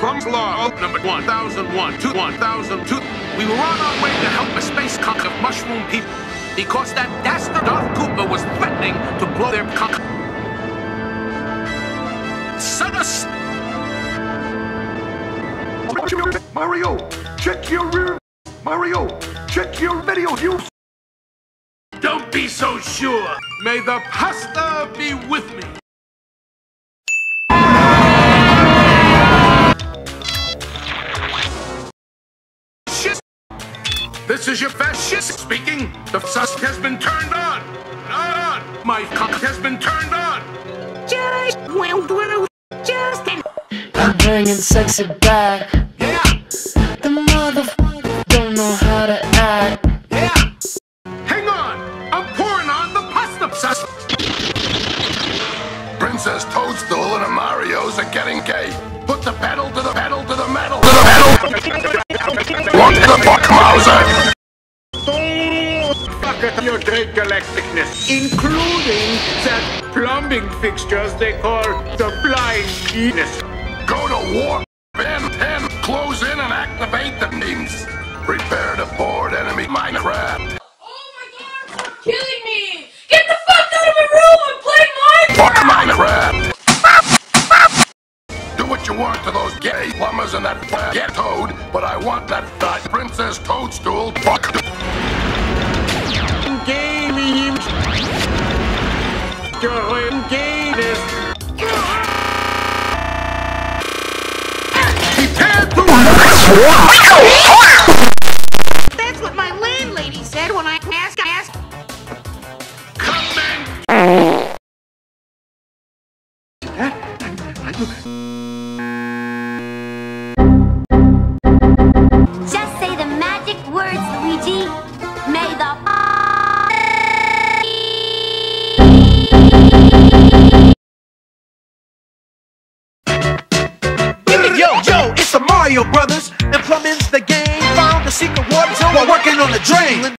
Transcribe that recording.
Plum's Law, number 1001 to 1002. We were on our way to help a space conch of mushroom people because that dastard Darth Cooper was threatening to blow their conch. Mario, check your rear. Mario, check your video views. Don't be so sure. May the pasta be with me. Shit. This is your fascist speaking. The sus has been turned on. Not on. My cock has been turned on. I'm bringing sexy back. Yeah. The motherfucker don't know how to act. Yeah. Hang on. I'm pouring on the pasta sauce. Princess Toadstool and Mario's are getting gay. Put the pedal to the pedal to the metal. To the pedal. What the fuck, Mauser? Fuck at your great galacticness, including that plumbing fixtures they call the flying penis. Go to war. Ben 10. Close in and activate the means. Prepare to board enemy Minecraft. Oh my god, stop killing me! Get the fuck out of my room! I'm playing Minecraft! Fuck Minecraft! Do what you want to those gay plumbers and that get toad, but I want that Princess Toadstool fuck. Gaming. Going gayness. Prepare to. That's what my landlady said when I asked. Come in. Just say the magic words, Luigi. May the Yo, it's the Mario Brothers, and plumbing's the game. Found the secret water zone while working on the drain.